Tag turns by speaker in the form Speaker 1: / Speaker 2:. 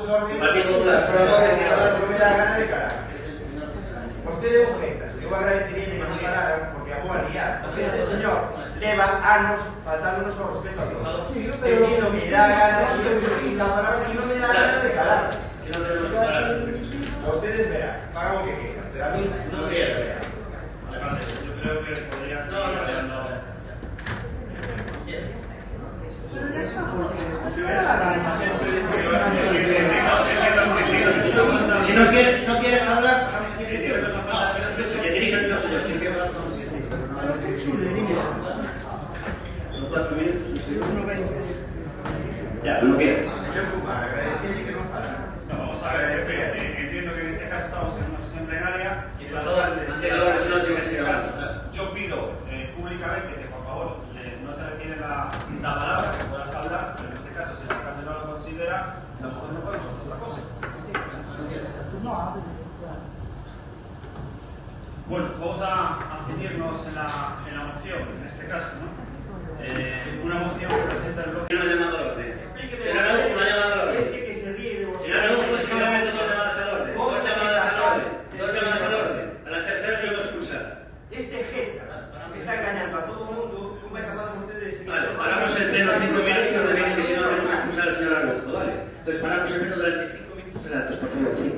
Speaker 1: su orden.
Speaker 2: Partido Popular, por favor, que
Speaker 1: No me da gana de calar. Vostede objetas, eu agradecería que non pararan porque a boa liar, porque este señor leva anos faltándonos ao respeto a todos. Dicindo que dá gana de la palabra que non me dá gana de calar.
Speaker 2: Si no tenemos que parar.
Speaker 1: Ustedes verán, hagan lo que quieran, pero a mí
Speaker 2: No quiero.
Speaker 3: Además, yo creo que podría ser.
Speaker 2: Si no quieres hablar, que dirijan los suyos. Si quieres hablar,
Speaker 4: Qué chulería.
Speaker 2: son 4 minutos, sí.
Speaker 4: 1:20.
Speaker 2: Ya, no quiero.
Speaker 1: señor Cumar, agradecería que non parara.
Speaker 3: Vamos a ver, entiendo que en este caso estamos en una sesión plenaria.
Speaker 2: Por favor, mantenga la oración, no tienes que hablar.
Speaker 3: Yo pido públicamente que por favor no se retire la palabra, que puedas hablar, pero en este caso si el alcalde no lo considera, nosotros no podemos hacer otra cosa.
Speaker 4: No hable.
Speaker 3: Bueno, vamos a ceñirnos en la moción, en este caso, ¿no? Una moción que presenta el bloque.
Speaker 2: Una llamada al orden.
Speaker 1: Explíqueme
Speaker 2: Una llamada al orden.
Speaker 1: que se ríe de
Speaker 2: Si
Speaker 1: vosotros.
Speaker 2: no tenemos que meter 2 llamadas al orden. 2 llamadas al orden. 2 llamadas al orden. A la tercera no lo expulsar.
Speaker 1: Este jetas que está engañando a todo el mundo, ¿cómo es capaz de ustedes de seguir?
Speaker 2: Vale, paramos el pleno 5 minutos, de que si no tenemos que expulsar al señor Araujo, ¿vale? Entonces paramos el pleno durante 5 minutos. Por favor, 5